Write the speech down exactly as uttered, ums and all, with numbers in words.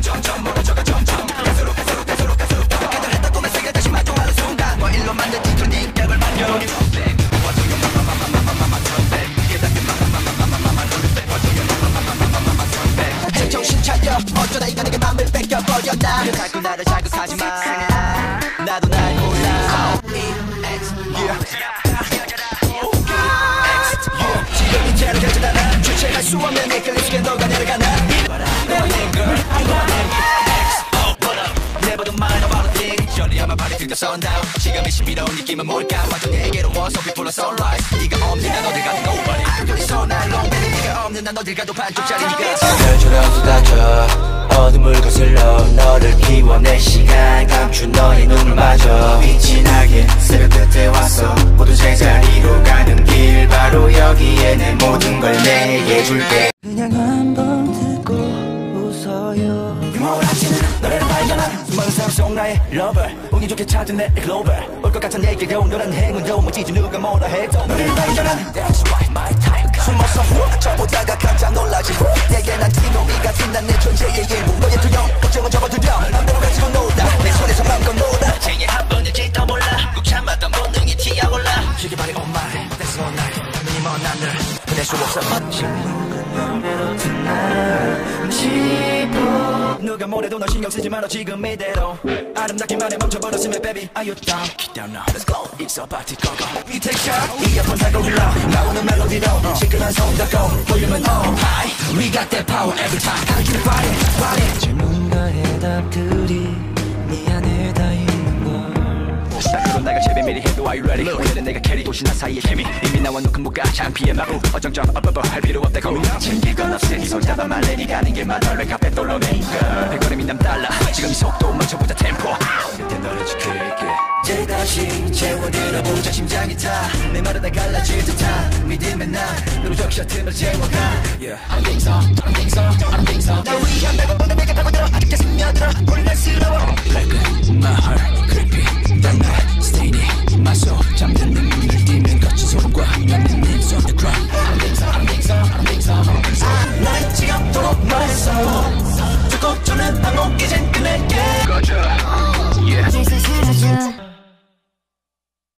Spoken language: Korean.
점점 멀어져가 점점 갈수록 갈수록 갈수록 갈수록 더 깨달았다 꿈의 세계 다시 마주하는 순간 뭐 일로 만든 뒤틀린 격을 만져 컴백 와줘요 마마마마마마마 컴백 깨닫게 마마마마마마마 컴백 와줘요 마마마마마마마 컴백 정신 차려 어쩌다 인간에게 맘을 뺏겨버려 나 자꾸 나를 자극하지마 나도 날 몰라 지금 이제로 결정하나 주체할 수 없는 내 클립 속에 너가 내려가나 너와 내 girl 너와 내 ex Never the mind about a thing 저리야만 발이 들겨 sundown 지금의 신비로운 느낌은 뭘까 완전 내게로 와서 비풀어 sunrise 네가 없는 난 어딜 가도 nobody 여기서 날 롱베리 네가 없는 난 어딜 가도 반쪽짜리니까 별처럼 쏟아져 어둠을 거슬러 너를 키워낼 시간 감춘 너의 눈을 마저 빛이 나게 새벽 끝에 왔어 모두 제자리로 가는 길 바로 여기에 내 모든 걸 내게 줄게 그냥 한번 듣고 웃어요 유머하지는 너를 발견한 수많은 사람 속 나의 러버 운이 좋게 찾은 내 글로벌 올 것 같은 내게로 너란 행운도 멋지지 누가 뭐라 해도 너를 발견한 That's why my time 숨어서 후 저보다가 깜짝 놀라지 내게 난 티노비 같은 난 내 존재의 일부 너의 두려움 걱정은 접어두려 맘대로 가지고 놀다 내 손에서 맘껏 놀아 생애 한 번일지도 몰라 꾹 참았던 본능이 튀어올라 쉬게 바래 oh my That's all night 눈이 먼 하늘 보낼 수 없어 신문은 tonight 싶어 누가 뭐래도 너 신경 쓰지 마라 지금 이대로 아름답기만 해 멈춰버렸으면 baby Are you down? Get down now Let's go It's a party go go We take shot 이어폰 달고 흘러 나오는 멜로디로 시끄러운 손 닫고 볼륨은 on high We got that power every time Gotta keep fighting fighting 질문과 해답들이 네 안에 다 있는 걸 시작으로 내가 제배 미리 해도 Are you ready? 오늘은 내가 캐리 도시나 사이의 케미 이미 나와 놓은 무가 창피해 마구 어정쩡 업업어 할 필요 없다 고민 챙길 건 없으니 손 잡아 말래 네 가는 길만 널 카페 돌러내니까 백걸음이 남달라 지금 이 속도 멈춰보자 템포 그때 너를 지킬게 이제 다시 채워들어보자 심장이 타내 말은 다 갈라질 듯한 믿음의 난 너로 적셔 틈을 채워가 Yeah I don't think so I don't think so I don't think so 날 위한 백번 내게 파고들어 아직도 스며들어 혼란스러워